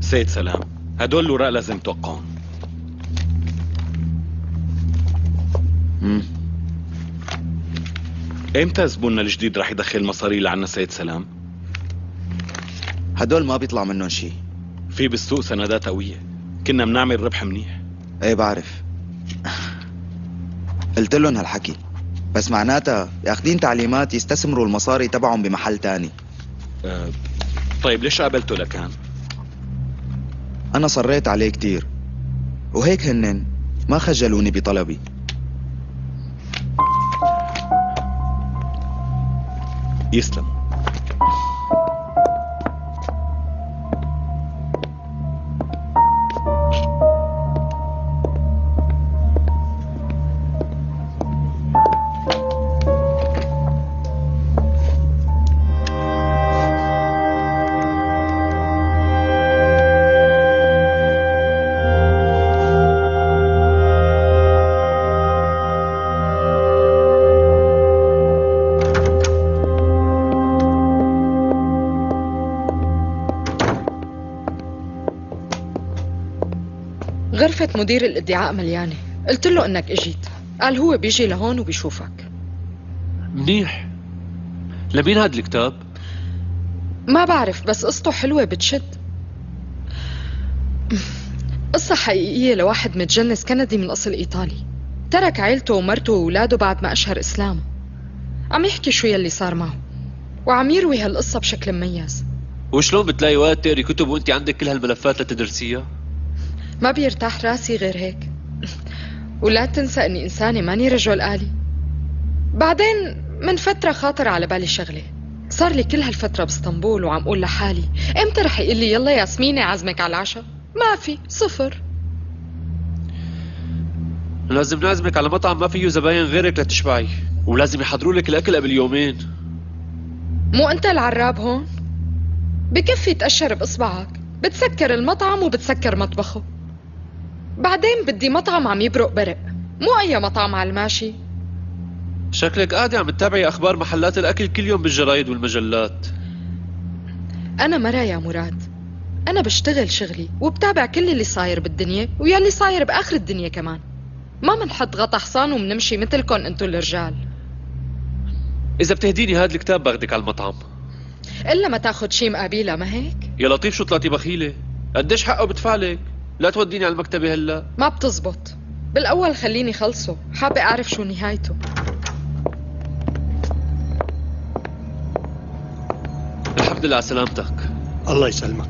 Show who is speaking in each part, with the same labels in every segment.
Speaker 1: سيد سلام، هدول الوراق لازم توقعهم. امتى زبوننا الجديد رح يدخل مصاري لعنا سيد سلام؟
Speaker 2: هدول ما بيطلع منهم شيء.
Speaker 1: في بالسوق سندات قوية، كنا بنعمل ربح منيح.
Speaker 2: ايه بعرف. قلت لهم هالحكي، بس معناتها ياخدين تعليمات يستثمروا المصاري تبعهم بمحل تاني.
Speaker 1: طيب ليش قابلته لكان؟
Speaker 2: انا صريت عليه كتير، وهيك هنن ما خجلوني بطلبي.
Speaker 1: يسلم.
Speaker 3: غرفة مدير الادعاء مليانة، قلت له انك اجيت، قال هو بيجي لهون وبيشوفك.
Speaker 4: منيح. لمين هاد الكتاب؟
Speaker 3: ما بعرف، بس قصته حلوة بتشد. قصة حقيقية لواحد متجنس كندي من أصل إيطالي، ترك عيلته ومرته وأولاده بعد ما أشهر إسلامه. عم يحكي شو يلي صار معه، وعم يروي هالقصة بشكل مميز.
Speaker 4: وشلون بتلاقي وقت تقري كتب وانت عندك كل هالملفات لتدرسيها؟
Speaker 3: ما بيرتاح راسي غير هيك. ولا تنسى اني انسانة ماني رجل آلي. بعدين من فترة خاطر على بالي شغلة، صار لي كل هالفترة باسطنبول وعم اقول لحالي امتى رح يقول لي يلا ياسمينة عزمك على العشاء؟ ما في، صفر.
Speaker 4: لازم نعزمك على مطعم ما فيه زباين غيرك لتشبعي، ولازم يحضروا لك الاكل قبل يومين.
Speaker 3: مو انت العراب هون؟ بكفي تقشر باصبعك، بتسكر المطعم وبتسكر مطبخه. بعدين بدي مطعم عم يبرق برق، مو اي مطعم على الماشي.
Speaker 4: شكلك قاعدة عم تتابعي اخبار محلات الاكل كل يوم بالجرايد والمجلات.
Speaker 3: انا مرة يا مراد، انا بشتغل شغلي وبتابع كل اللي صاير بالدنيا ويلي صاير باخر الدنيا كمان. ما منحط غطا حصان ومنمشي مثلكن انتو الرجال.
Speaker 4: اذا بتهديني هاد الكتاب باخدك على المطعم.
Speaker 3: الا ما تاخد شي مقابيله، ما هيك؟
Speaker 4: يا لطيف شو طلعتي بخيلة؟ قديش حقه بدفع لك؟ لا توديني على المكتبة هلا.
Speaker 3: ما بتزبط. بالاول خليني خلصه، حابة اعرف شو نهايته.
Speaker 4: الحمد لله على سلامتك.
Speaker 5: الله يسلمك.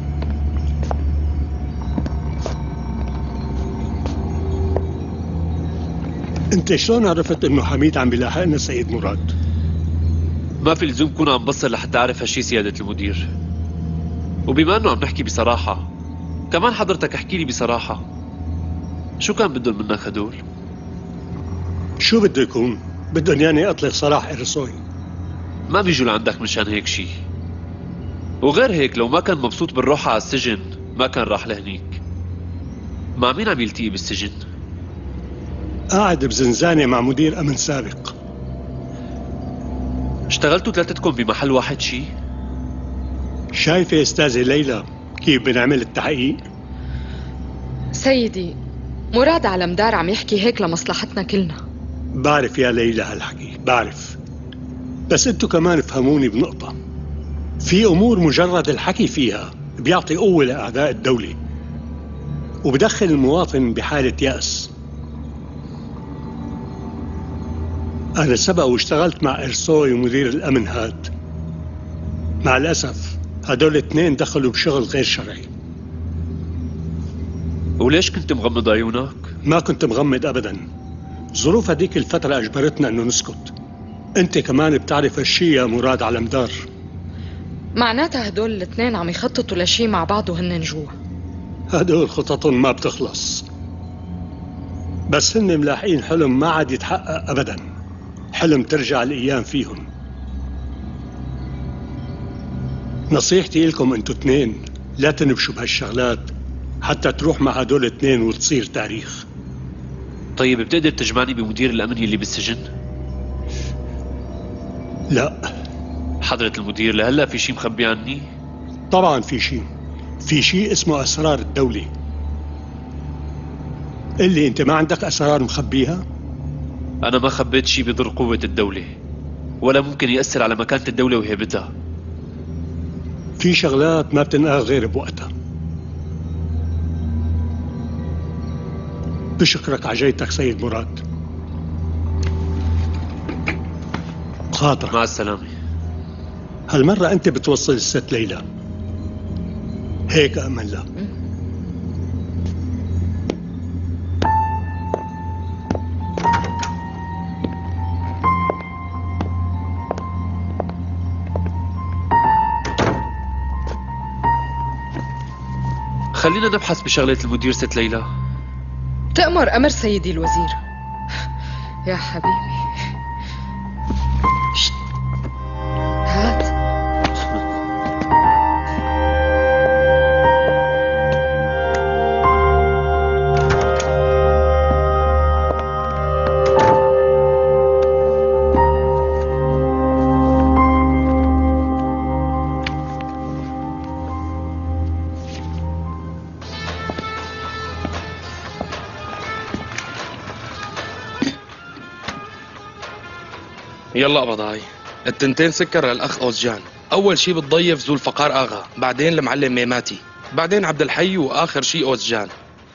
Speaker 5: انت شلون عرفت انه حميد عم بيلاحقنا سيد مراد؟
Speaker 4: ما في لزوم كون عم بصر لحتى اعرف هالشي سيادة المدير. وبما انه عم نحكي بصراحة، كمان حضرتك احكي لي بصراحة، شو كان بدهم منك هدول؟
Speaker 5: شو بده يكون؟ بدهم ياني اطلق سراح ارسوي.
Speaker 4: ما بيجوا لعندك مشان هيك شي. وغير هيك لو ما كان مبسوط بالروحة على السجن ما كان راح لهنيك. مع مين عم يلتقي بالسجن؟
Speaker 5: قاعد بزنزانة مع مدير امن سابق.
Speaker 4: اشتغلتوا ثلاثتكم بمحل واحد شي؟
Speaker 5: شايفة استاذة ليلى كيف بنعمل التحقيق؟
Speaker 3: سيدي، مراد على مدار عم يحكي هيك لمصلحتنا كلنا.
Speaker 5: بعرف يا ليلى هالحكي، بعرف، بس انتو كمان فهموني بنقطة. في امور مجرد الحكي فيها بيعطي قوة لاعداء الدولة وبدخل المواطن بحالة يأس. أنا سبق واشتغلت مع إرسوي ومدير الأمن هاد. مع الأسف هدول الاثنين دخلوا بشغل غير شرعي.
Speaker 4: وليش كنت مغمض عيونك؟
Speaker 5: ما كنت مغمض أبدا، ظروف هديك الفترة أجبرتنا أنه نسكت. أنت كمان بتعرف هالشي يا مراد على مدار.
Speaker 3: معناتها هدول الاثنين عم يخططوا لشي مع بعض وهن جوا.
Speaker 5: هدول خططهم ما بتخلص، بس هن ملاحقين حلم ما عاد يتحقق أبدا، حلم ترجع الأيام فيهم. نصيحتي لكم انتوا اثنين لا تنبشوا بهالشغلات حتى تروح مع هدول اثنين وتصير تاريخ.
Speaker 4: طيب بتقدر تجمعني بمدير الأمن اللي بالسجن؟
Speaker 5: لا.
Speaker 4: حضرة المدير لهلا في شي مخبي عني؟
Speaker 5: طبعا في شي. في شيء اسمه أسرار الدولة. اللي أنت ما عندك أسرار مخبيها؟
Speaker 4: أنا ما خبيت شيء بضر قوة الدولة، ولا ممكن يأثر على مكانة الدولة وهيبتها.
Speaker 5: في شغلات ما بتنقال غير بوقتها. بشكرك على جيتك سيد مراد. خاطرك.
Speaker 4: مع السلامة.
Speaker 5: هالمرة أنت بتوصل الست ليلى، هيك أأمن لها.
Speaker 4: خلينا نبحث بشغلة المدير ست ليلى.
Speaker 3: تأمر أمر سيدي الوزير. يا حبيبي شت. هات.
Speaker 6: يلا قبض هاي التنتين سكر للأخ أوزجان. أول شي بتضيف ذو الفقار آغا، بعدين المعلم ميماتي، بعدين عبد الحي، وآخر شي أوزجان.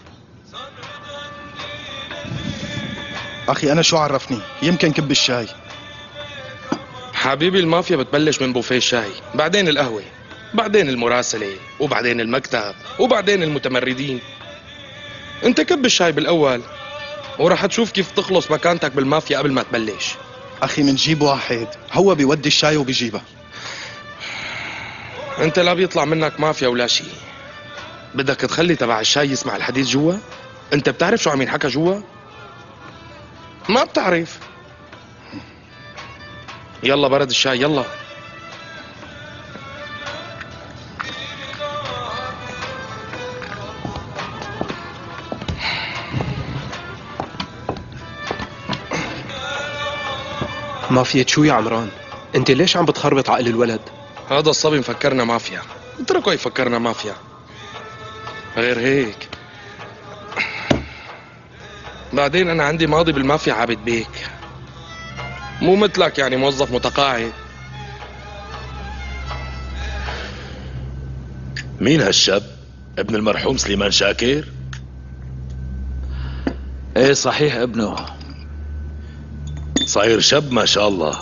Speaker 7: أخي أنا شو عرفني؟ يمكن كب الشاي.
Speaker 6: حبيبي المافيا بتبلش من بوفيه الشاي، بعدين القهوة، بعدين المراسلة، وبعدين المكتب، وبعدين المتمردين. انت كب الشاي بالأول ورح تشوف كيف تخلص مكانتك بالمافيا قبل ما تبلش.
Speaker 7: أخي منجيب واحد هو بيودي الشاي وبيجيبه.
Speaker 6: انت لا بيطلع منك مافيا ولا شيء. بدك تخلي تبع الشاي يسمع الحديث جوا؟ انت بتعرف شو عم ينحكى جوا؟ ما بتعرف. يلا برد الشاي يلا.
Speaker 8: مافيا شو يا عمران؟ انت ليش عم بتخربط عقل الولد؟
Speaker 6: هذا الصبي مفكرنا مافيا، اتركه يفكرنا مافيا. غير هيك بعدين انا عندي ماضي بالمافيا عابد بيك، مو مثلك يعني موظف متقاعد.
Speaker 9: مين هالشاب؟ ابن المرحوم سليمان شاكر؟
Speaker 10: ايه صحيح ابنه.
Speaker 9: صاير شاب ما شاء الله.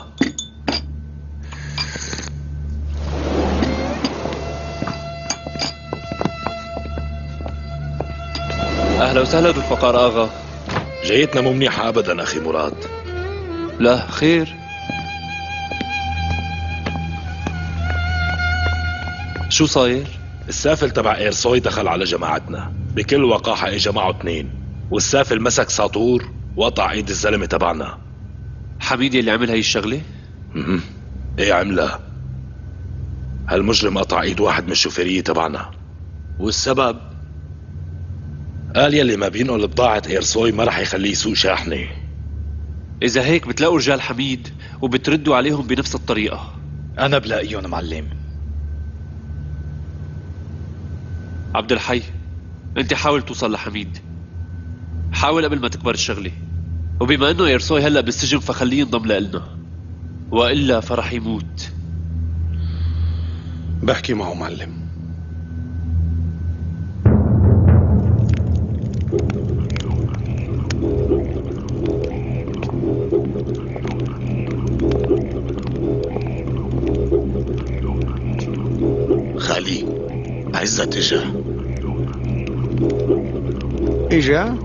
Speaker 4: أهلا وسهلا ذو الفقار آغا.
Speaker 9: جيتنا مو منيحة أبدا أخي مراد.
Speaker 4: لا خير. شو صاير؟
Speaker 9: السافل تبع ايرسوي دخل على جماعتنا، بكل وقاحة اجى معه 2، والسافل مسك ساطور وقطع ايد الزلمة تبعنا.
Speaker 4: حميد اللي عمل هاي الشغلة؟
Speaker 9: ايه عملها. هالمجرم قطع ايد واحد من الشوفيرية تبعنا.
Speaker 10: والسبب؟
Speaker 9: قال يلي ما بينقل بضاعة ايرسوي ما رح يخليه يسوق شاحنة.
Speaker 4: إذا هيك بتلاقوا رجال حميد وبتردوا عليهم بنفس الطريقة.
Speaker 10: أنا بلاقيهم معلم.
Speaker 4: عبد الحي، أنت حاول توصل لحميد، حاول قبل ما تكبر الشغلة. وبما إنه ايرسوي هلأ بالسجن فخليه ينضم لنا، وإلا فرح يموت.
Speaker 6: بحكي معه معلم.
Speaker 9: خالي عزت
Speaker 11: اجا.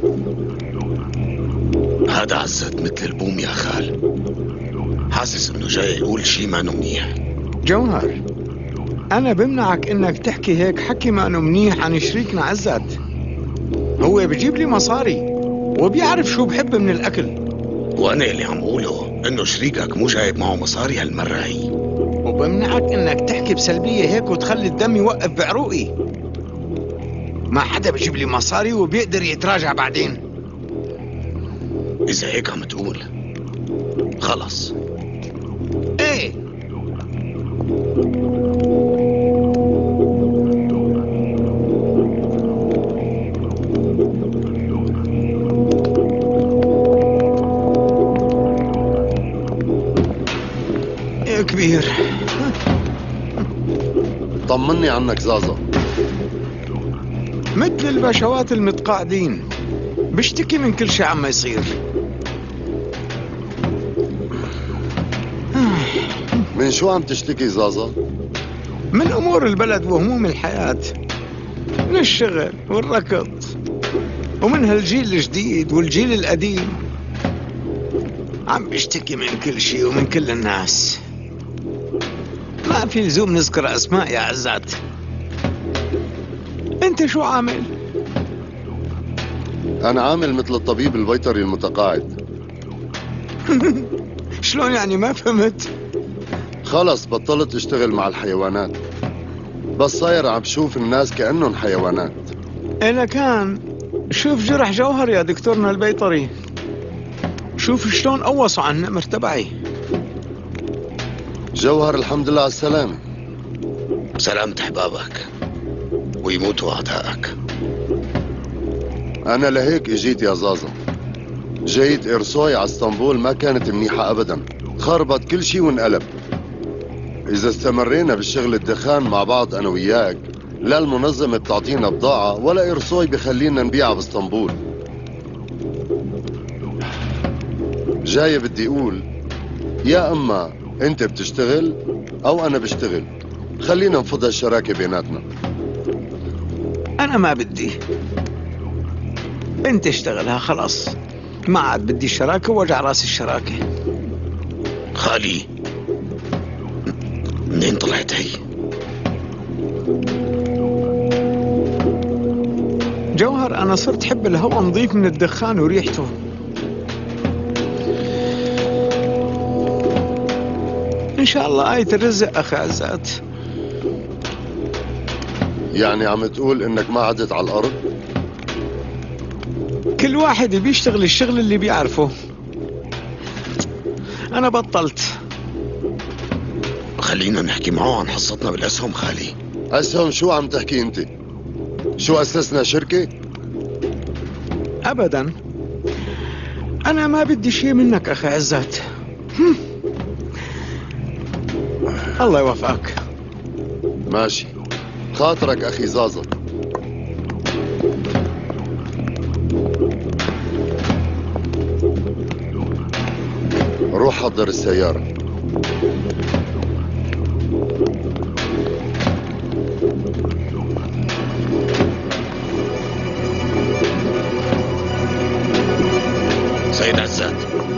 Speaker 9: هذا عزت مثل البوم يا خال، حاسس انه جاي يقول شي ما منيح.
Speaker 11: جوهر، انا بمنعك انك تحكي هيك حكي ما انه منيح عن شريكنا عزت. هو بجيب لي مصاري وبيعرف شو بحب من الاكل.
Speaker 9: وانا اللي عم قوله انه شريكك مو جايب معه مصاري هالمرة هي.
Speaker 11: وبمنعك انك تحكي بسلبية هيك وتخلي الدم يوقف بعروقي. ما حدا بجيب لي مصاري وبيقدر يتراجع بعدين.
Speaker 9: اذا هيك عم تقول خلص.
Speaker 11: ايه
Speaker 12: طمني عنك زازا.
Speaker 11: مثل البشوات المتقاعدين، بشتكي من كل شيء عما يصير.
Speaker 12: من شو عم تشتكي زازا؟
Speaker 11: من أمور البلد وهموم الحياة، من الشغل والركض، ومن هالجيل الجديد والجيل القديم. عم بشتكي من كل شيء ومن كل الناس. ما في لزوم نذكر أسماء يا عزات. أنت شو عامل؟
Speaker 12: أنا عامل مثل الطبيب البيطري المتقاعد.
Speaker 11: شلون يعني؟ ما فهمت.
Speaker 12: خلص بطلت اشتغل مع الحيوانات، بس صاير عم بشوف الناس كأنهم حيوانات.
Speaker 11: إلا كان شوف جرح جوهر يا دكتورنا البيطري، شوف شلون قوصوا عن النمر تبعي.
Speaker 12: جوهر الحمد لله على السلامة.
Speaker 13: سلامة أحبابك ويموتوا أعدائك.
Speaker 12: أنا لهيك اجيت يا زازا. جيت إرسوي على اسطنبول ما كانت منيحة أبدا، خربت كل شي وانقلب. إذا استمرينا بالشغل الدخان مع بعض أنا وياك، لا المنظمة بتعطينا بضاعة ولا إرسوي بخلينا نبيعها باسطنبول. جاي بدي أقول يا أما أنت بتشتغل أو أنا بشتغل، خلينا نفض الشراكة بيناتنا.
Speaker 11: أنا ما بدي، أنت اشتغلها خلاص، ما عاد بدي الشراكة ووجع راس الشراكة.
Speaker 13: خالي منين طلعت هي؟
Speaker 11: جوهر أنا صرت حب الهواء نظيف من الدخان وريحته. إن شاء الله آية الرزق أخي عزات.
Speaker 12: يعني عم تقول إنك ما عدت على الأرض؟
Speaker 11: كل واحد بيشتغل الشغل اللي بيعرفه. أنا بطلت.
Speaker 13: خلينا نحكي معه عن حصتنا بالأسهم. خالي
Speaker 12: أسهم شو عم تحكي أنت؟ شو أسسنا شركة؟
Speaker 11: أبدا، أنا ما بدي شيء منك أخي عزات. الله يوفقك.
Speaker 12: ماشي، خاطرك أخي زازا. روح حضر السيارة.
Speaker 13: سيد عزات،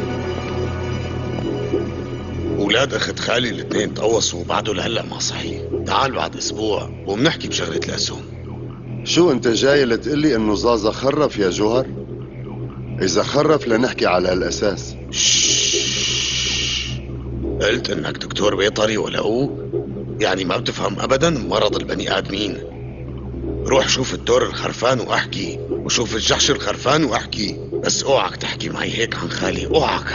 Speaker 13: أولاد أخت خالي الاثنين تقوصوا وبعده لهلأ ما صحي. تعال بعد أسبوع وبنحكي بشغلة الأسهم.
Speaker 12: شو أنت جاي لتقلي إنه زازا خرف يا جوهر؟ إذا خرف لنحكي على هالأساس.
Speaker 13: قلت إنك دكتور بيطري ولا هو؟ يعني ما بتفهم أبدا مرض البني آدمين. روح شوف الدور الخرفان وأحكي، وشوف الجحش الخرفان وأحكي، بس اوعك تحكي معي هيك عن خالي، اوعك.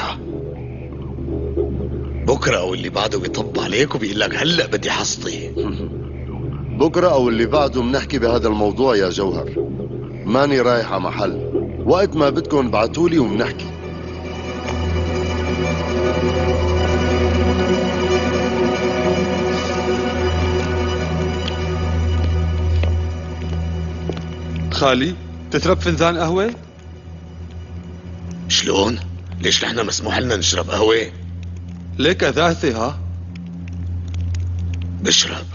Speaker 13: بكرة أو اللي بعده بيطب عليك وبيقول لك هلأ بدي حصتي.
Speaker 12: بكرة أو اللي بعده بنحكي بهذا الموضوع يا جوهر. ماني رايح على محل، وقت ما بدكم بعتولي وبنحكي.
Speaker 14: خالي تترب فنجان قهوة؟
Speaker 13: شلون؟ ليش نحن مسموح لنا نشرب قهوة؟
Speaker 14: ليك أذاثي ها؟
Speaker 13: بشرب.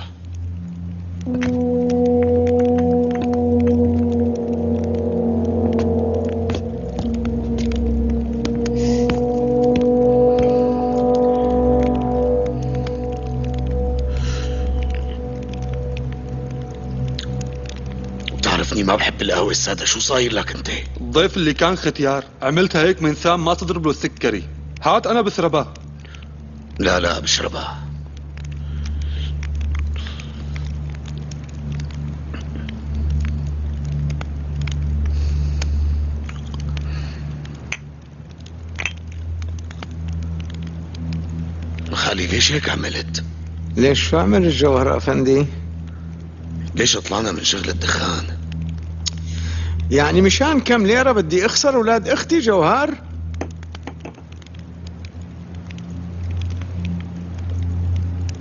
Speaker 13: بتعرفني ما بحب القهوة السادة، شو صاير لك انت؟
Speaker 14: الضيف اللي كان ختيار عملتها هيك من ثام ما تضرب له السكري. هات أنا بشربها.
Speaker 13: لا بشربها. خالي ليش هيك عملت؟
Speaker 11: ليش شو عمل الجوهر أفندي؟
Speaker 13: ليش طلعنا من شغل الدخان؟
Speaker 11: يعني مشان كم ليرة بدي اخسر اولاد اختي جوهر؟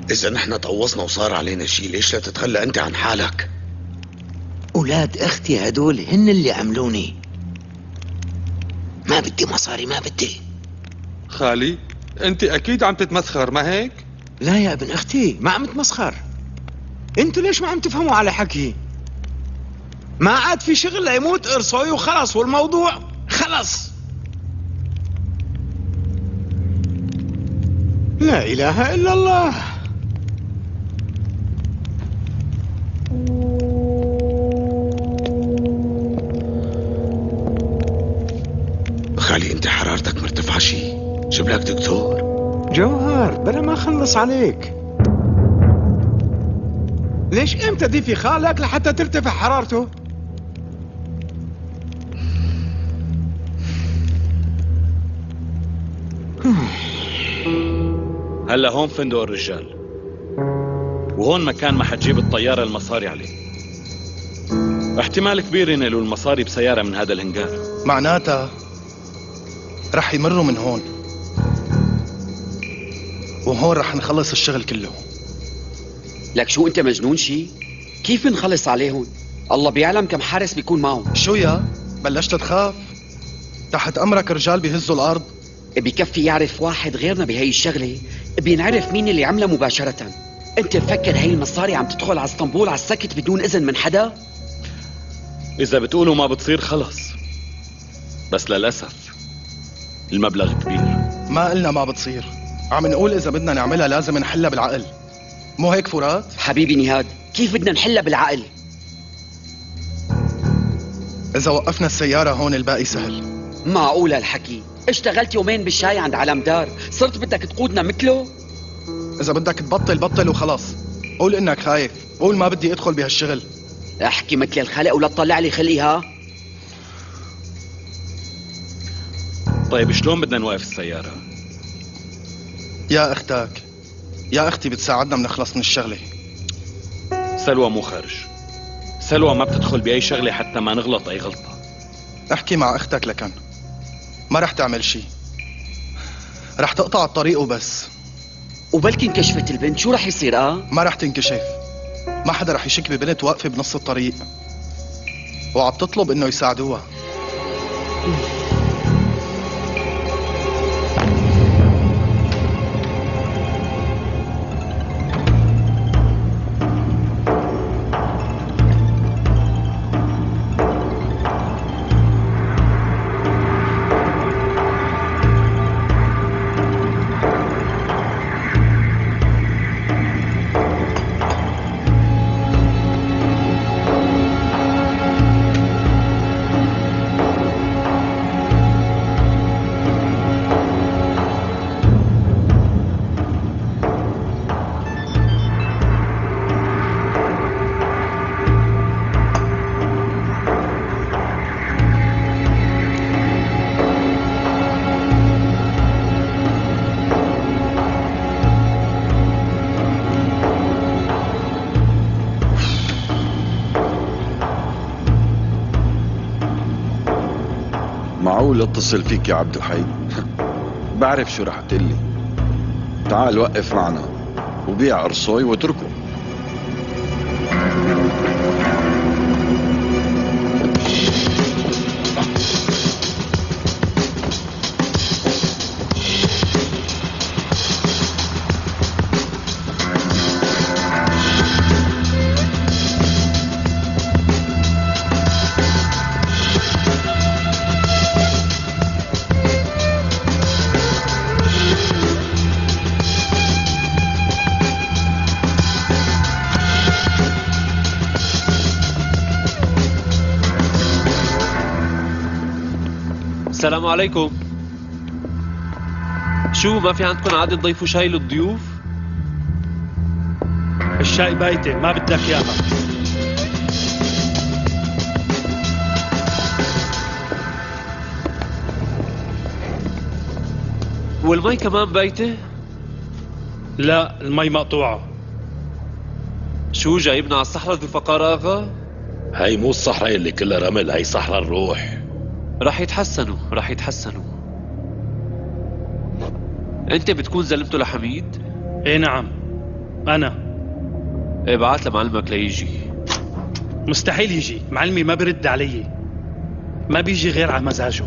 Speaker 13: إذا نحن طوصنا وصار علينا شيء، ليش لا تتخلى أنت عن حالك؟
Speaker 11: أولاد أختي هدول هن اللي عملوني. ما بدي مصاري، ما بدي.
Speaker 14: خالي انت اكيد عم تتمسخر، ما هيك؟
Speaker 11: لا يا ابن أختي، ما عم تمسخر. انتوا ليش ما عم تفهموا على حكي؟ ما عاد في شغل ليموت إرسوي وخلص، والموضوع خلص. لا إله إلا الله.
Speaker 13: خالي انت حرارتك مرتفعة شي، جيب لك دكتور.
Speaker 11: جوهر بلا ما خلص عليك، ليش امتى دي في خالك لحتى ترتفع حرارته؟
Speaker 1: هلا هون فندق الرجال، وهون مكان ما حتجيب الطيارة المصاري عليه. احتمال كبير ينقلوا المصاري بسيارة من هذا الهنجار.
Speaker 7: معناتها رح يمروا من هون، وهون رح نخلص الشغل كله.
Speaker 15: لك شو انت مجنون شي؟ كيف نخلص عليهم؟ الله بيعلم كم حارس بيكون معهم.
Speaker 7: شو يا؟ بلشت تخاف؟ تحت امرك رجال بيهزوا الارض.
Speaker 15: بكفي يعرف واحد غيرنا بهي الشغلة، بينعرف مين اللي عملها مباشرة. انت مفكر هي المصاري عم تدخل على اسطنبول على السكت بدون اذن من حدا؟
Speaker 1: إذا بتقولوا ما بتصير خلص، بس للأسف المبلغ كبير.
Speaker 7: ما قلنا ما بتصير، عم نقول إذا بدنا نعملها لازم نحلها بالعقل، مو هيك فرات؟
Speaker 15: حبيبي نهاد، كيف بدنا نحلها بالعقل؟
Speaker 7: إذا وقفنا السيارة هون الباقي سهل.
Speaker 15: معقول هالحكي؟ اشتغلت يومين بالشاي عند علمدار، صرت بدك تقودنا مثله؟
Speaker 7: إذا بدك تبطل بطل وخلص. قول إنك خايف، قول ما بدي أدخل بهالشغل.
Speaker 15: احكي مثل الخلق ولا تطلع لي خلقي ها؟
Speaker 1: طيب شلون بدنا نوقف السيارة؟
Speaker 7: يا أختك، يا أختي بتساعدنا بنخلص من الشغلة.
Speaker 1: سلوى مو خارج، سلوى ما بتدخل بأي شغلة حتى ما نغلط أي غلطة.
Speaker 7: احكي مع أختك لكن ما رح تعمل شي، رح تقطع الطريق وبس.
Speaker 15: وبلكي انكشفت البنت، شو رح يصير؟
Speaker 7: ما رح تنكشف، ما حدا رح يشك ببنت واقفة بنص الطريق وعم تطلب إنه يساعدوها.
Speaker 16: معقول اتصل فيك يا عبدو حي؟ بعرف شو رح تقلي. تعال وقف معنا وبيع قرصوي واتركه.
Speaker 4: السلام عليكم. شو ما في عندكم عادة تضيفوا شاي للضيوف؟
Speaker 5: الشاي بايتة ما بدك اياها.
Speaker 4: والمي كمان بايتة؟
Speaker 5: لا المي مقطوعة.
Speaker 4: شو جايبنا على الصحراء ذو الفقار اغا؟
Speaker 9: هاي مو الصحراء اللي كلها رمل، هاي صحراء الروح.
Speaker 4: رح يتحسنوا رح يتحسنوا. انت بتكون زلمته لحميد؟
Speaker 5: ايه نعم.
Speaker 17: أنا
Speaker 4: ابعت لمعلمك ليجي.
Speaker 17: مستحيل يجي، معلمي ما برد علي، ما بيجي غير على مزاجه.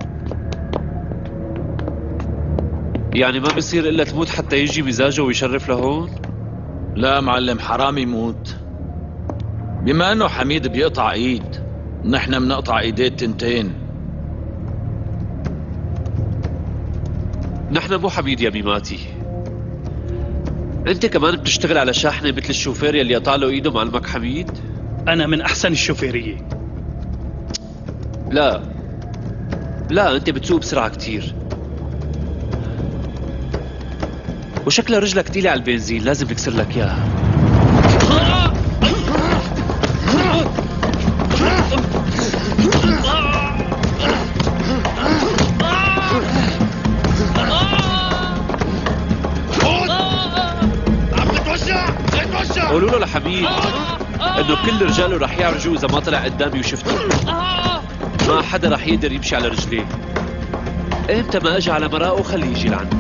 Speaker 4: يعني ما بصير إلا تموت حتى يجي مزاجه ويشرف لهون؟
Speaker 10: لا معلم، حرام يموت. بما انه حميد بيقطع ايد، نحن بنقطع ايديه التنتين.
Speaker 4: نحن مو حميد يا ميماتي. انت كمان بتشتغل على شاحنة مثل الشوفير يلي قطع له ايده معلمك حميد؟
Speaker 17: أنا من أحسن الشوفيرية.
Speaker 4: لا انت بتسوق بسرعة كتير، وشكلها رجلك تقيلة على البنزين، لازم نكسر لك اياها. قولوا له لحميد انه كل رجاله رح يعرجوا اذا ما طلع قدامي وشفته. ما حدا رح يقدر يمشي على رجليه. امتى ما اجى على مراقه خليه يجي لعندي.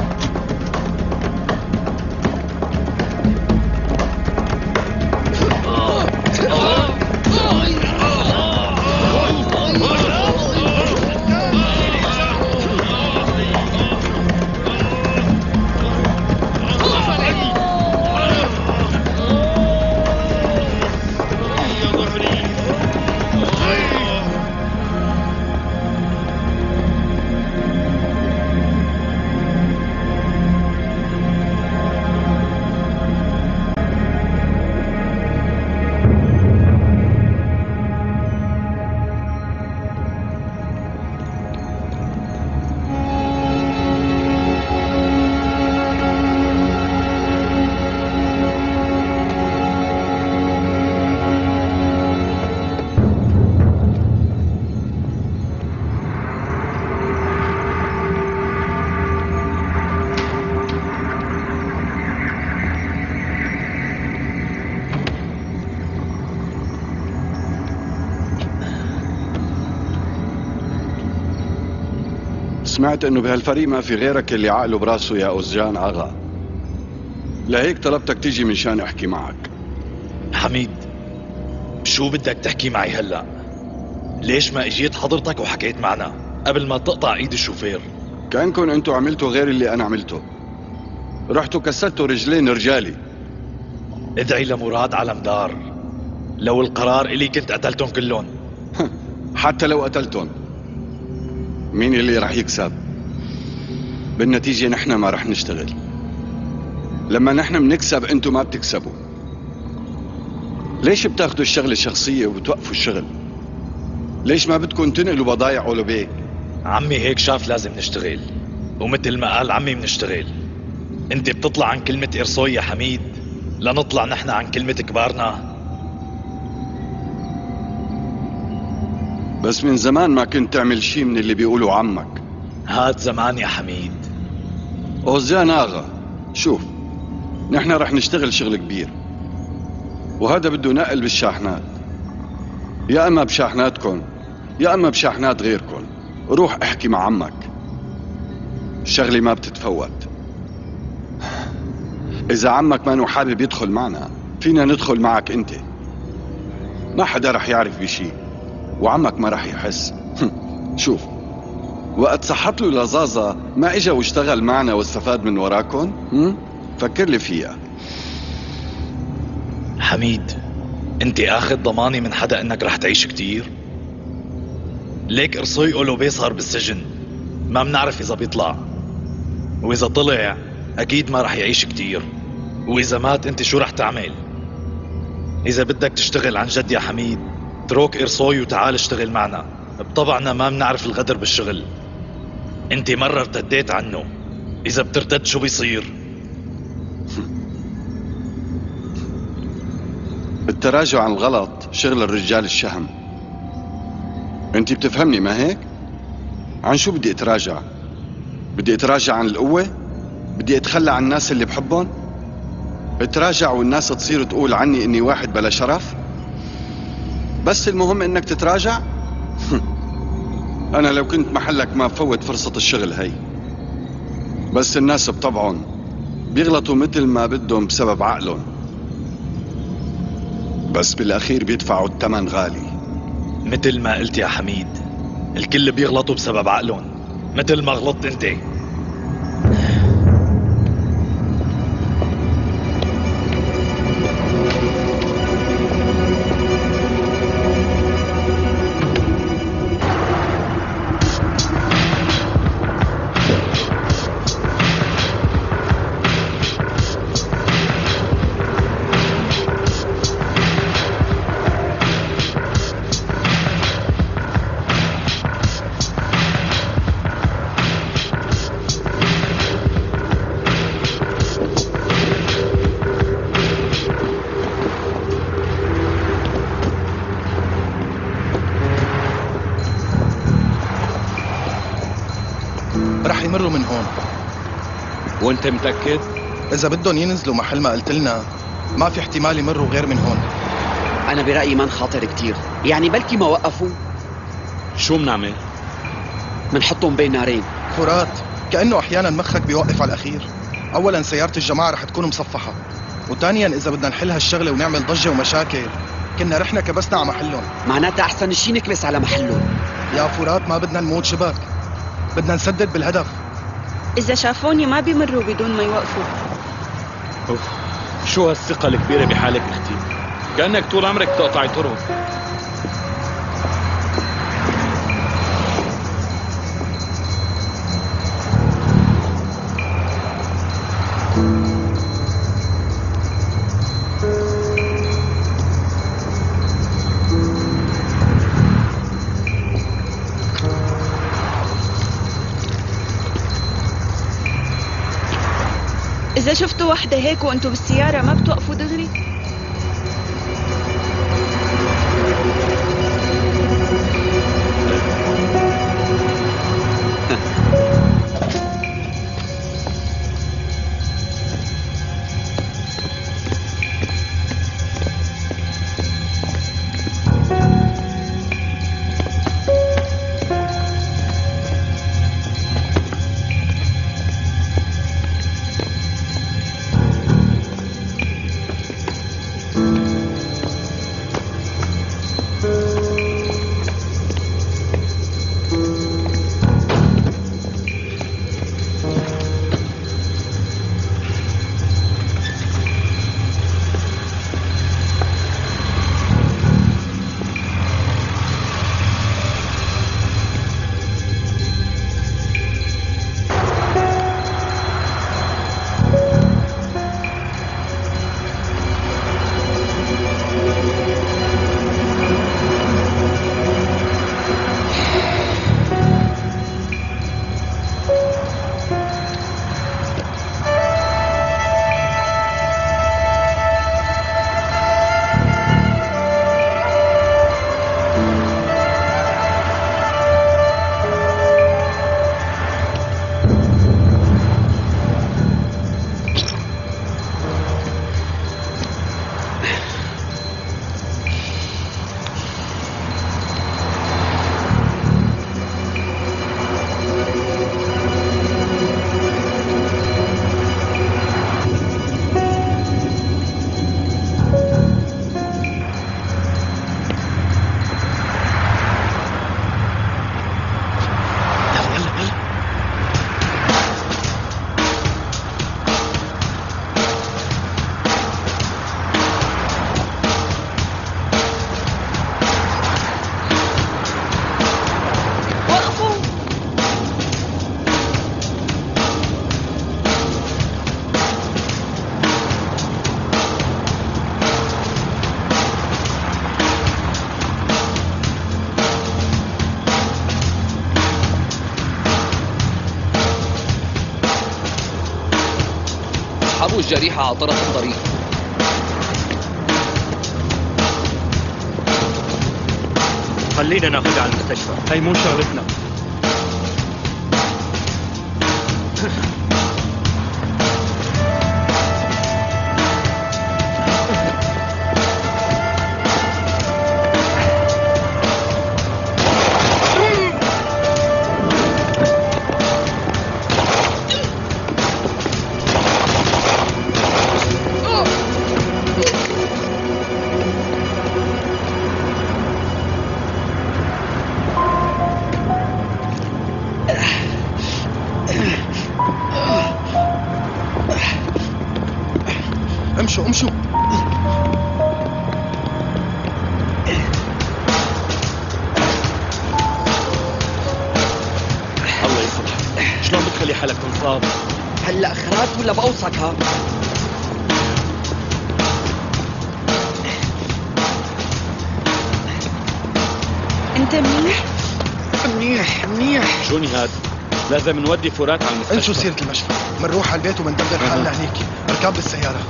Speaker 16: سمعت انه بهالفريق ما في غيرك اللي عقله براسه يا أوزجان اغا، لهيك طلبتك تيجي من شان احكي معك.
Speaker 10: حميد، شو بدك تحكي معي هلا؟ ليش ما اجيت حضرتك وحكيت معنا قبل ما تقطع ايد الشوفير؟
Speaker 16: كأنكم انتوا عملتوا غير اللي انا عملته، رحتوا كسرتوا رجلين رجالي.
Speaker 10: ادعي لمراد على مدار، لو القرار الي كنت قتلتهم كلهم.
Speaker 16: حتى لو قتلتهم مين اللي رح يكسب؟ بالنتيجة نحن ما رح نشتغل. لما نحن بنكسب انتوا ما بتكسبوا. ليش بتاخدوا الشغلة شخصية وبتوقفوا الشغل؟ ليش ما بدكم تنقلوا بضايع أولوبيك؟
Speaker 10: عمي هيك شاف لازم نشتغل، ومثل ما قال عمي بنشتغل. انت بتطلع عن كلمة إرسوي يا حميد، لنطلع نحن عن كلمة كبارنا.
Speaker 16: بس من زمان ما كنت تعمل شي من اللي بيقولوا عمك.
Speaker 10: هاد زمان يا حميد.
Speaker 16: أوزجان آغا، شوف، نحن رح نشتغل شغل كبير، وهذا بده نقل بالشاحنات، يا اما بشاحناتكم يا اما بشاحنات غيركم. روح احكي مع عمك، الشغلة ما بتتفوت. اذا عمك ما حابب يدخل معنا فينا ندخل معك انت، ما حدا رح يعرف بشي وعمك ما رح يحس. شوف، وقت صحت له لزازة ما اجا واشتغل معنا واستفاد من وراكم. فكر لي فيها.
Speaker 10: حميد، انت اخذ ضماني من حدا انك رح تعيش كتير؟ ليك إرسوي أولوبي صار بالسجن، ما بنعرف اذا بيطلع، واذا طلع اكيد ما رح يعيش كتير، واذا مات انت شو رح تعمل؟ اذا بدك تشتغل عن جد يا حميد اترك إرسوي وتعال اشتغل معنا. بطبعنا ما بنعرف الغدر بالشغل. انت مرة ارتديت عنه، اذا بترتد شو بيصير؟
Speaker 16: التراجع عن الغلط شغل الرجال الشهم. انت بتفهمني ما هيك؟ عن شو بدي اتراجع؟ بدي اتراجع عن القوة؟ بدي اتخلى عن الناس اللي بحبهم؟ اتراجع والناس تصير تقول عني اني واحد بلا شرف؟ بس المهم انك تتراجع؟ انا لو كنت محلك ما بفوت فرصة الشغل هي، بس الناس بطبعهم بيغلطوا مثل ما بدهم بسبب عقلهم، بس بالأخير بيدفعوا الثمن غالي.
Speaker 10: مثل ما قلت يا حميد، الكل بيغلطوا بسبب عقلهم مثل ما غلطت انت.
Speaker 7: رح يمروا من هون.
Speaker 1: وانت متأكد؟
Speaker 7: إذا بدهم ينزلوا محل ما قلت لنا ما في احتمال يمروا غير من هون.
Speaker 15: أنا برأيي ما نخاطر كتير، يعني بلكي ما وقفوا.
Speaker 1: شو بنعمل؟
Speaker 15: منحطهم بين نارين.
Speaker 7: فرات، كأنه أحيانا مخك بيوقف على الأخير. أولا سيارة الجماعة رح تكون مصفحة، وثانيا إذا بدنا نحل هالشغلة ونعمل ضجة ومشاكل كنا رحنا كبسنا على محلهم.
Speaker 15: معناتها أحسن شي نكبس على محلهم.
Speaker 7: يا فرات ما بدنا نموت شبك، بدنا نسدد بالهدف.
Speaker 18: إذا شافوني ما بيمروا بدون ما يوقفوا.
Speaker 1: أوف. شو هالثقة الكبيرة بحالك اختي؟ كأنك طول عمرك تقطعي طرق.
Speaker 18: إذا شفتوا وحدة هيك وأنتوا بالسيارة ما بتوقفوا دغري؟
Speaker 19: أصحاب الجريحة على طرف الطريق.
Speaker 17: خلينا ناخذها على المستشفى، هي مو شغلتنا.
Speaker 15: ولا بقوصك ها؟
Speaker 18: انت منيح؟
Speaker 15: منيح
Speaker 1: شو نهاد؟ لازم نودي فورات على المستشفى.
Speaker 7: انسوا سيرة المشفى، منروح على البيت ومندبر حالنا هنيك. اركب بالسيارة.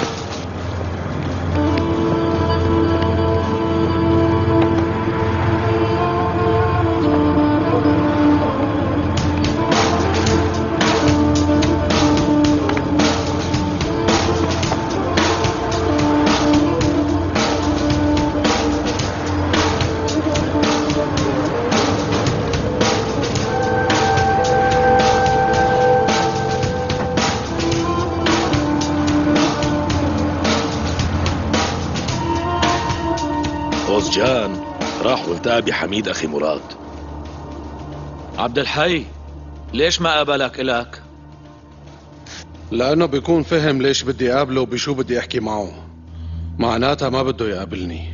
Speaker 9: جان راح والتقى بحميد أخي مراد.
Speaker 1: عبد الحي ليش ما قابلك إلك؟
Speaker 6: لأنه بيكون فهم ليش بدي أقابله وبشو بدي أحكي معه، معناتها ما بده يقابلني.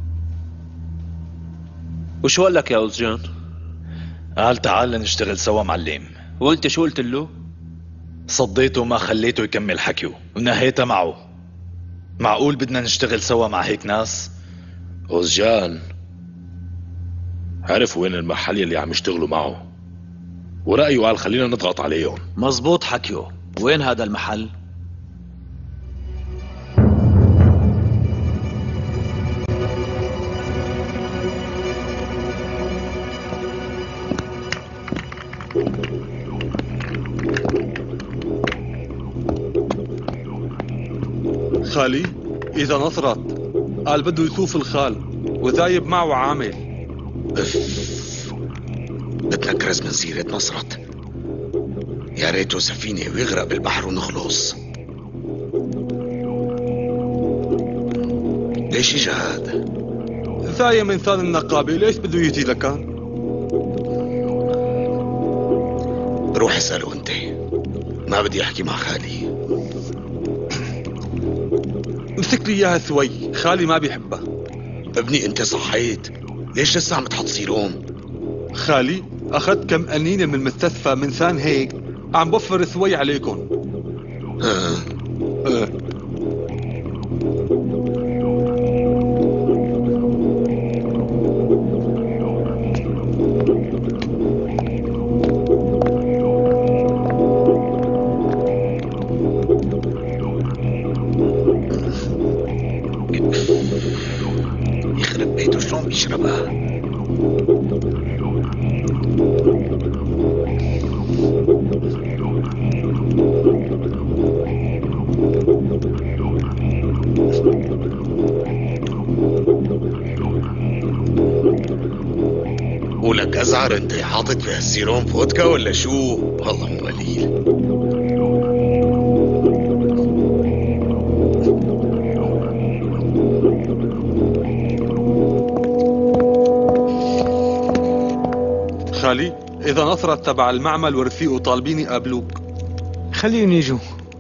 Speaker 4: وشو قال لك يا أوزجان؟
Speaker 10: قال تعال نشتغل سوا معلم.
Speaker 4: وانت شو قلت له؟
Speaker 10: صديته وما خليته يكمل حكيه ونهيتها معه. معقول بدنا نشتغل سوا مع هيك ناس؟
Speaker 9: أوزجان عرف وين المحل اللي عم يشتغلوا معه ورأيه قال خلينا نضغط عليهم.
Speaker 19: مزبوط حكيه. وين هذا المحل؟
Speaker 14: خالي إذا نصرت قال بده يشوف الخال وذايب معه عامل.
Speaker 13: بتنكرز من سيرة نصرت. يا ريته سفينة ويغرق بالبحر ونخلص. ليش اجى هاد؟
Speaker 14: زايم انسان النقابة، ليش بده يجي لكان؟
Speaker 13: روح اسأله انت، ما بدي احكي مع خالي.
Speaker 14: امسك لي اياها سوي، خالي ما بيحبها.
Speaker 13: ابني انت صحيت، ليش لسه عم تحط سيروم؟
Speaker 14: خالي اخذت كم قنينة من المستشفى من سان هيك عم بوفر سوي عليكم.
Speaker 13: يخرب بيته شلون بيشربها؟ ولك ازعر انت حاطط في هالسيروم فودكا ولا شو؟ والله مو قليل.
Speaker 14: خالي إذا نصرت تبع المعمل ورفيقه طالبين يقابلوك.
Speaker 11: خليهم يجوا.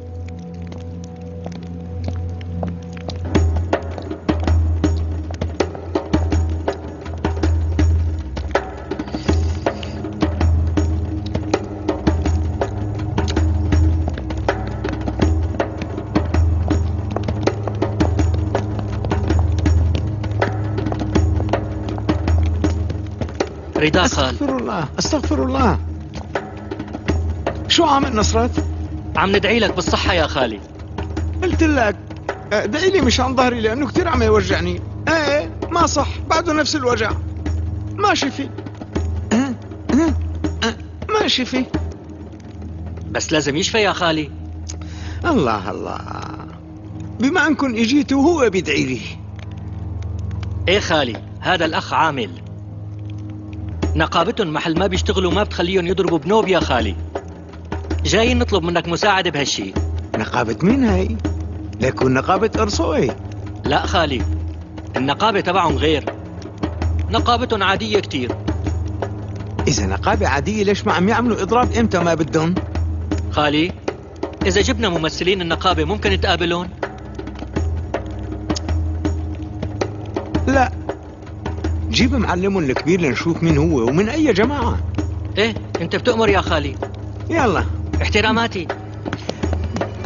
Speaker 19: رضا خال.
Speaker 11: استغفر الله. شو عامل نصرت؟
Speaker 19: عم ندعي لك بالصحة يا خالي.
Speaker 11: قلت لك ادعي لي مش عن ظهري لانه كثير عم يوجعني. ايه ما صح، بعده نفس الوجع. ما شفي. ما شفي.
Speaker 19: بس لازم يشفى يا خالي.
Speaker 11: الله الله، بما انكم اجيتوا وهو بيدعي لي.
Speaker 19: ايه خالي، هذا الاخ عامل نقابتهم محل ما بيشتغلوا ما بتخليهم يضربوا بنوب يا خالي. جايين نطلب منك مساعدة بهالشي.
Speaker 11: نقابة مين هاي؟ ليكون نقابة ارصوي.
Speaker 19: لا خالي، النقابة تبعهم غير، نقابتهم عادية كتير.
Speaker 11: إذا نقابة عادية ليش ما عم يعملوا إضراب إمتى ما بدهم؟
Speaker 19: خالي إذا جبنا ممثلين النقابة ممكن تقابلون؟
Speaker 11: لا، جيب معلمهم الكبير لنشوف مين هو ومن أي جماعة.
Speaker 19: إيه أنت بتأمر يا خالي.
Speaker 11: يلا
Speaker 19: احتراماتي.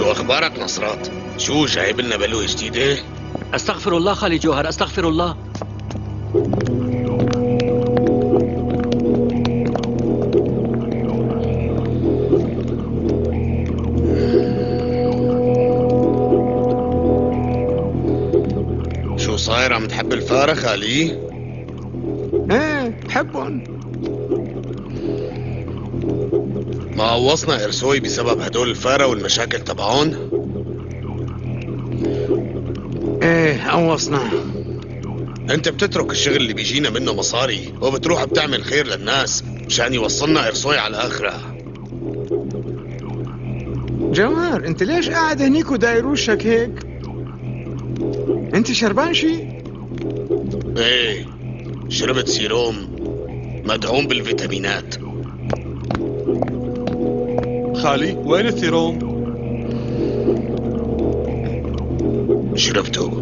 Speaker 13: شو اخبارك نصرات؟ شو جايب لنا بلوه جديده؟
Speaker 19: استغفر الله خالي جوهر، استغفر الله.
Speaker 13: شو صاير، عم تحب الفاره خالي؟
Speaker 11: ايه بحبهم.
Speaker 13: ما قوصنا ارسوي بسبب هدول الفاره والمشاكل تبعون؟
Speaker 11: ايه قوصنا.
Speaker 13: انت بتترك الشغل اللي بيجينا منه مصاري وبتروح بتعمل خير للناس مشان يوصلنا ارسوي على الاخره.
Speaker 11: جوهر انت ليش قاعد هنيك وداير وشك هيك؟ انت شربان شي؟
Speaker 13: ايه شربت سيروم مدعوم بالفيتامينات.
Speaker 14: خالي وين الثيروم؟
Speaker 13: شربته.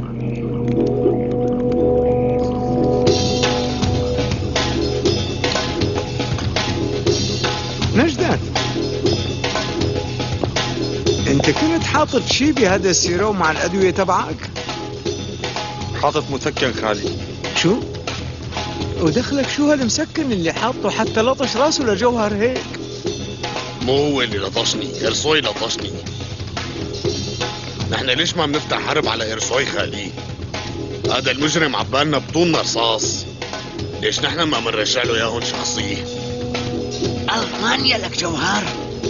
Speaker 11: نجدة انت كنت حاطط شي بهذا السيروم مع الادوية تبعك؟
Speaker 14: حاطط مسكن خالي.
Speaker 11: شو؟ ودخلك شو هالمسكن اللي حاطه حتى لطش راسه لجوهر هيك؟
Speaker 13: مو هو اللي لطشني، ارسوي لطشني. نحن ليش ما بنفتح حرب على ارسوي خالي؟ هذا المجرم عبالنا بطولنا رصاص. ليش نحن ما بنرجع له اياهم شخصي؟
Speaker 20: ألمانيا لك جوهر،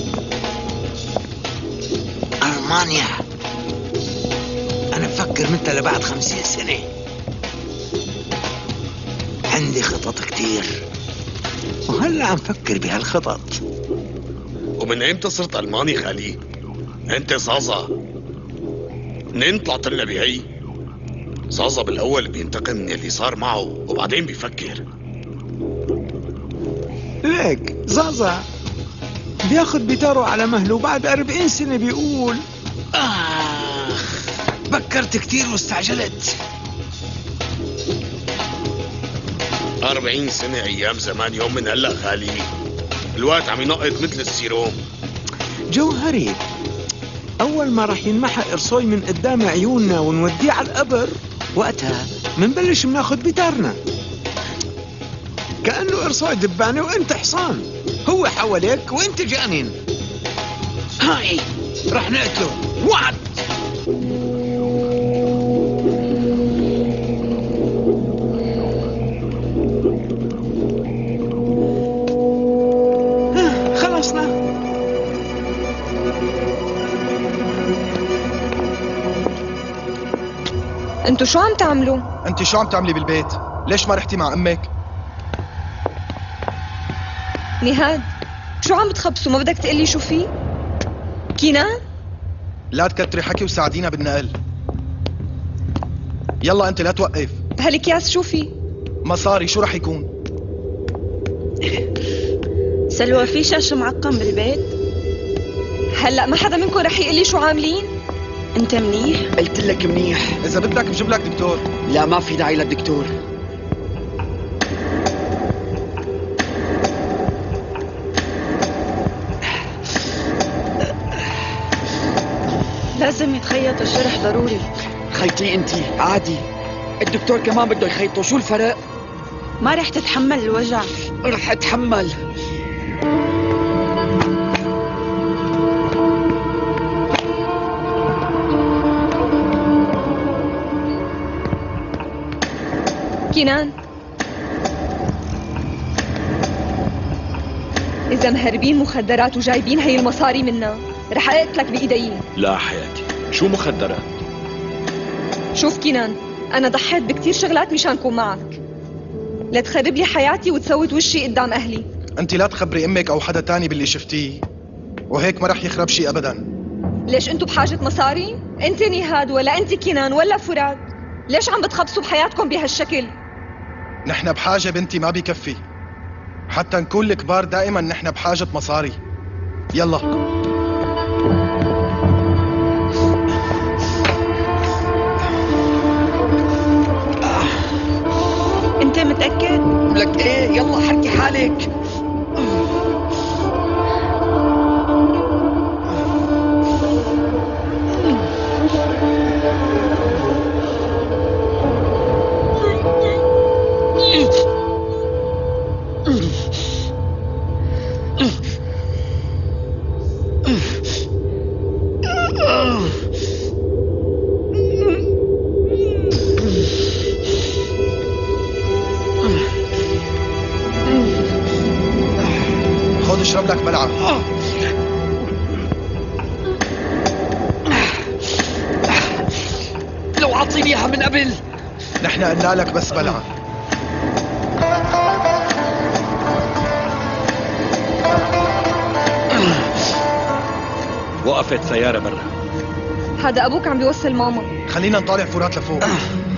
Speaker 20: ألمانيا. أنا بفكر مثل لبعد 50 سنة. عندي خطط كتير وهلا عم فكر بهالخطط.
Speaker 13: ومن ايمتى صرت ألماني خالي؟ انت صازة. منين طلعت لنا بهي؟ صازة بالأول بينتقم من اللي صار معه وبعدين بيفكر.
Speaker 11: ليك زازا بياخد بتاره على مهله وبعد 40 سنة بيقول
Speaker 20: فكرت كتير واستعجلت.
Speaker 13: 40 سنة أيام زمان يوم من هلأ خالي. الوقت عم ينقط مثل السيروم.
Speaker 11: جوهري أول ما رح ينمحى إرسوي من قدام عيوننا ونوديه على القبر وقتها منبلش مناخد بتارنا. كأنه إرسوي دبانة وإنت حصان، هو حواليك وإنت جانين. هاي رح نقتله وعد. خلصنا.
Speaker 3: انتو شو عم تعملوا؟
Speaker 7: انت شو عم تعملي بالبيت؟ ليش ما رحتي مع امك؟
Speaker 3: نهاد شو عم بتخبصوا؟ ما بدك تقلي شو في؟ كينان؟
Speaker 7: لا تكتري حكي وساعدينا بالنقل. يلا انت لا توقف.
Speaker 3: هالكياس شو في؟
Speaker 7: مصاري. شو رح يكون؟
Speaker 18: سلوى في شاشه معقم بالبيت؟
Speaker 3: هلا ما حدا منكم رح يقلي شو عاملين؟
Speaker 18: انت منيح؟
Speaker 15: قلت لك منيح.
Speaker 7: اذا بدك بجيب لك دكتور.
Speaker 15: لا ما في داعي للدكتور.
Speaker 18: لازم يتخيط الجرح ضروري.
Speaker 15: خيطيه انتي عادي، الدكتور كمان بده يخيطه. شو الفرق؟
Speaker 18: ما رح تتحمل الوجع.
Speaker 15: رح اتحمل.
Speaker 3: كينان إذا مهربين مخدرات وجايبين هي المصاري منا رح أقتلك بإيدي.
Speaker 1: لا حياتي، شو مخدرات؟
Speaker 3: شوف كينان، أنا ضحيت بكتير شغلات مشان كون معك. لا تخرب لي حياتي وتسوت وشي قدام أهلي.
Speaker 7: انت لا تخبري امك او حدا تاني باللي شفتيه، وهيك ما رح يخرب شي ابدا.
Speaker 3: ليش انتو بحاجة مصاري؟ انت نهاد ولا انت كينان ولا فراد؟ ليش عم بتخبصوا بحياتكم بهالشكل؟
Speaker 7: نحن بحاجة بنتي ما بيكفي. حتى نكون الكبار دائما نحن بحاجة مصاري. يلا
Speaker 18: انت متأكد؟
Speaker 15: لك ايه يلا حركي حالك.
Speaker 7: بلعة.
Speaker 15: لو عطيني اياها من قبل.
Speaker 7: نحن قلنا لك بس بلعة.
Speaker 1: وقفت سيارة برا.
Speaker 18: هذا ابوك عم بيوصل ماما.
Speaker 7: خلينا نطالع فورات لفوق.